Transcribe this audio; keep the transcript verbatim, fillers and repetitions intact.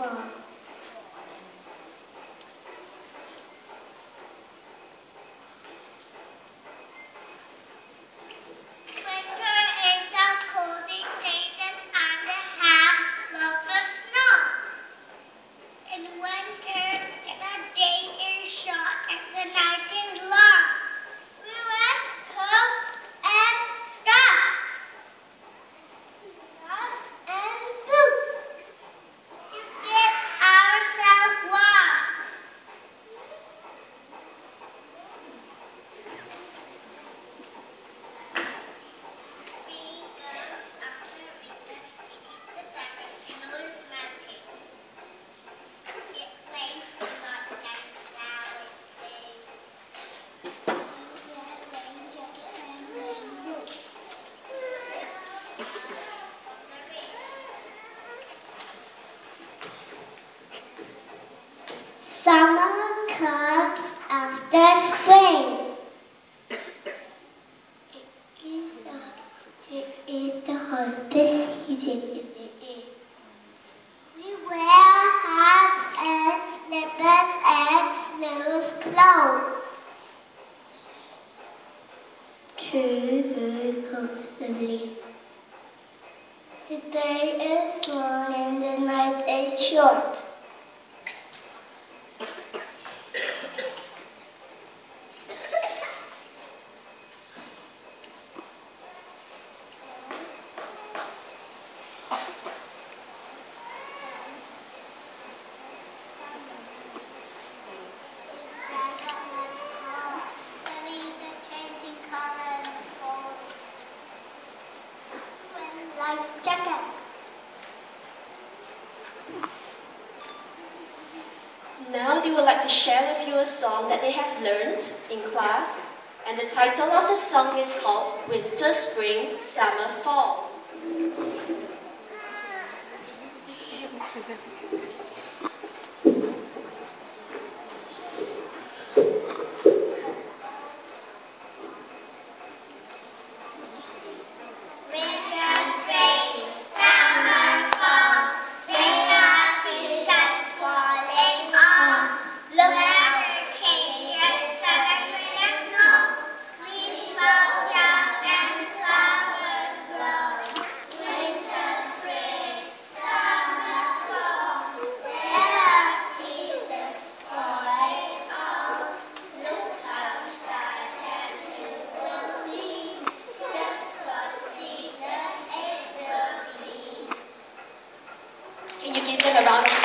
fall. Summer comes after spring. It is the, it is the hottest season. We wear hats and slippers and loose clothes to very comfortably. The day is long and the night is short. Jacket. Now they would like to share with you a song that they have learned in class, and the title of the song is called Winter, Spring, Summer, Fall. Can you give them a round of applause?